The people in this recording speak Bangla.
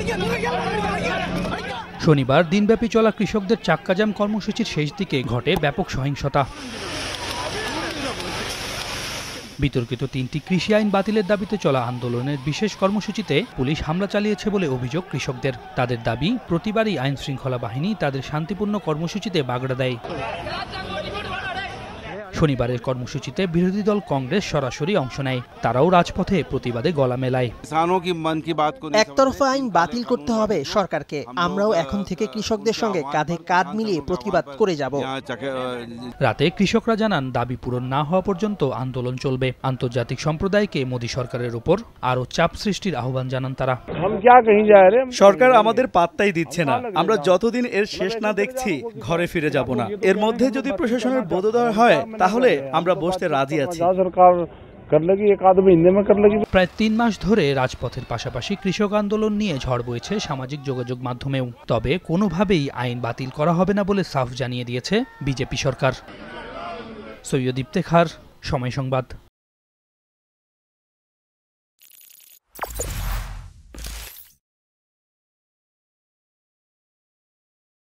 শনিবার দিনব্যাপী চলা কৃষকদের চাক্কাজাম কর্মসূচির শেষ দিকে ঘটে ব্যাপক সহিংসতা। বিতর্কিত 3টি কৃষি আইন বাতিলের দাবিতে চলা আন্দোলনের বিশেষ কর্মসূচিতে পুলিশ হামলা চালিয়েছে বলে অভিযোগ কৃষকদের। তাদের দাবি, প্রতিবারই আইন শৃঙ্খলা বাহিনী তাদের শান্তিপূর্ণ কর্মসূচিতে বাগড়া দেয়। শনিবারের কর্মসূচিতে বিরোধী দল কংগ্রেস সরাসরি অংশ নেয়। তারাও রাজপথে প্রতিবাদে গলা মেলায়। একতরফা আইন বাতিল করতে হবে সরকারকে। আমরাও এখন থেকে কৃষকদের সঙ্গে কাঁধে কাঁধ মিলিয়ে প্রতিবাদ করে যাব। রাতে কৃষকরা জানান, দাবি পূরণ না হওয়া পর্যন্ত আন্দোলন চলবে। আন্তর্জাতিক সম্প্রদায়কে মোদী সরকারের উপর আরও চাপ সৃষ্টির আহ্বান জানান তারা। সরকার আমাদের পাত্তাই দিচ্ছে না। আমরা যতদিন এর শেষ না দেখছি ঘরে ফিরে যাব না। এর মধ্যে যদি প্রশাসনের বোধোদয় হয় তাহলে আমরা বসতে রাজি আছি। প্রায় 3 মাস ধরে রাজপথের পাশাপাশি কৃষক আন্দোলন নিয়ে ঝড় বইছে সামাজিক যোগাযোগ মাধ্যমেও। তবে কোনোভাবেই আইন বাতিল করা হবে না বলে সাফ জানিয়ে দিয়েছে বিজেপি সরকার। সৈয়দ ইফতেখার, সময় সংবাদ।